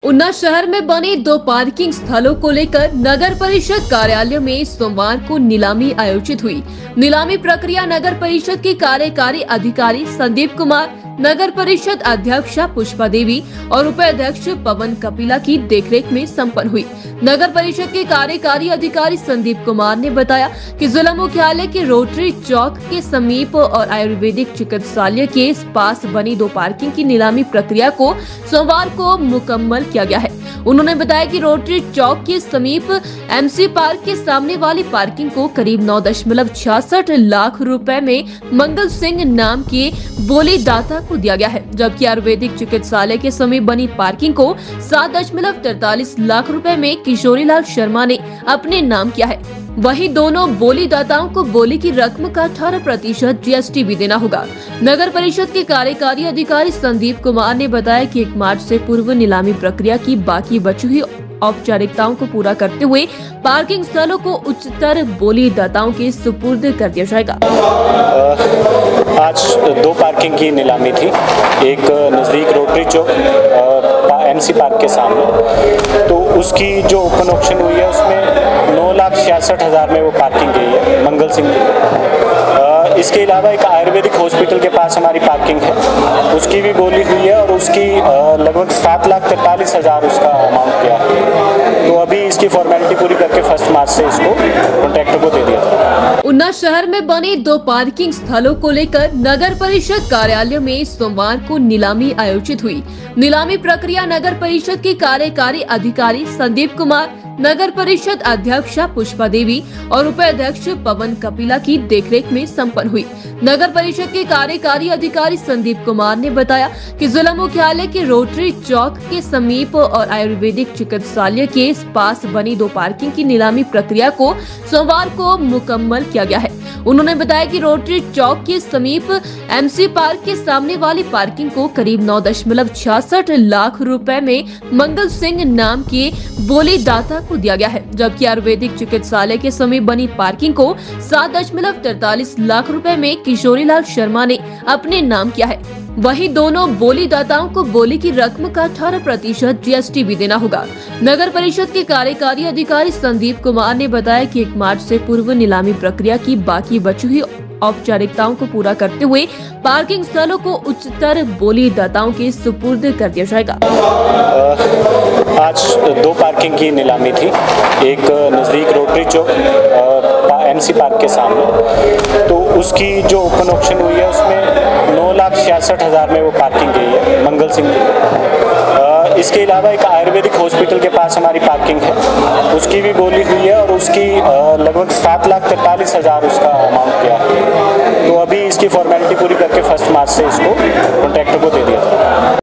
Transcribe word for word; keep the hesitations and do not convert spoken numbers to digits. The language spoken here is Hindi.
उन्ना शहर में बने दो पार्किंग स्थलों को लेकर नगर परिषद कार्यालय में सोमवार को नीलामी आयोजित हुई। नीलामी प्रक्रिया नगर परिषद के कार्यकारी अधिकारी संदीप कुमार, नगर परिषद अध्यक्षा पुष्पा देवी और उपाध्यक्ष पवन कपिला की देखरेख में संपन्न हुई। नगर परिषद के कार्यकारी अधिकारी संदीप कुमार ने बताया कि जिला मुख्यालय के रोटरी चौक के समीप और आयुर्वेदिक चिकित्सालय के पास बनी दो पार्किंग की नीलामी प्रक्रिया को सोमवार को मुकम्मल किया गया है। उन्होंने बताया कि रोटरी चौक के समीप एमसी पार्क के सामने वाली पार्किंग को करीब नौ दशमलव छियासठ लाख रुपए में मंगल सिंह नाम के बोलीदाता को दिया गया है, जबकि आयुर्वेदिक चिकित्सालय के समीप बनी पार्किंग को सात दशमलव तैतालीस लाख रुपए में किशोरीलाल शर्मा ने अपने नाम किया है। वहीं दोनों बोलीदाताओं को बोली की रकम का अठारह प्रतिशत जीएसटी भी देना होगा। नगर परिषद के कार्यकारी अधिकारी संदीप कुमार ने बताया कि एक मार्च से पूर्व नीलामी प्रक्रिया की बाकी बची हुई औपचारिकताओं को पूरा करते हुए पार्किंग स्थलों को उच्चतर बोलीदाताओं के सुपुर्द कर दिया जाएगा। आज दो पार्किंग की नीलामी थी, एक नजदीक रोटरी चौक और एमसी पार्क के सामने। तो उसकी जो ओपन ऑक्शन हुई है उसमें नौ लाख छियासठ हजार में वो पार्किंग गई है मंगल सिंह। इसके अलावा एक आयुर्वेदिक हॉस्पिटल के पास हमारी पार्किंग है, उसकी भी बोली हुई है और उसकी लगभग सात लाख तैतालीस हजार उसका अमाउंट किया है। तो अभी इसकी फॉर्मेलिटी पूरी करके फर्स्ट मार्च से इसको कॉन्ट्रैक्टर को दे दिया था। उन्ना शहर में बने दो पार्किंग स्थलों को लेकर नगर परिषद कार्यालय में सोमवार को नीलामी आयोजित हुई। नीलामी प्रक्रिया नगर परिषद के कार्यकारी अधिकारी संदीप कुमार, नगर परिषद अध्यक्षा पुष्पा देवी और उपाध्यक्ष पवन कपिला की देखरेख में संपन्न हुई। नगर परिषद के कार्यकारी अधिकारी संदीप कुमार ने बताया कि जिला मुख्यालय के रोटरी चौक के समीप और आयुर्वेदिक चिकित्सालय के पास बनी दो पार्किंग की नीलामी प्रक्रिया को सोमवार को मुकम्मल किया गया है। उन्होंने बताया कि रोटरी चौक के समीप एमसी पार्क के सामने वाली पार्किंग को करीब नौ दशमलव छियासठ लाख रुपए में मंगल सिंह नाम के बोलीदाता को दिया गया है, जबकि आयुर्वेदिक चिकित्सालय के समीप बनी पार्किंग को सात दशमलव तैतालीस लाख रुपए में किशोरीलाल शर्मा ने अपने नाम किया है। वहीं दोनों बोलीदाताओं को बोली की रकम का अठारह प्रतिशत जीएसटी भी देना होगा। नगर परिषद के कार्यकारी अधिकारी संदीप कुमार ने बताया कि एक मार्च से पूर्व नीलामी प्रक्रिया की बाकी बची हुई औपचारिकताओं को पूरा करते हुए पार्किंग स्थलों को उच्चतर बोलीदाताओं के सुपुर्द कर दिया जाएगा। आज दो पार्किंग की नीलामी थी, एक नजदीक रोटरी चौक और एमसी पार्क के सामने। तो उसकी जो ओपन ऑक्शन हुई है उसमें नौ लाख छियासठ हजार में वो पार्किंग गई है मंगल सिंह। इसके अलावा एक आयुर्वेदिक हॉस्पिटल के पास हमारी पार्किंग है, उसकी भी बोली हुई है और उसकी लगभग सात लाख तैतालीस हजार उसका अमाउंट किया है। तो अभी इसकी फॉर्मेलिटी पूरी करके फर्स्ट मार्च से इसको कॉन्ट्रैक्टर को दे दिया।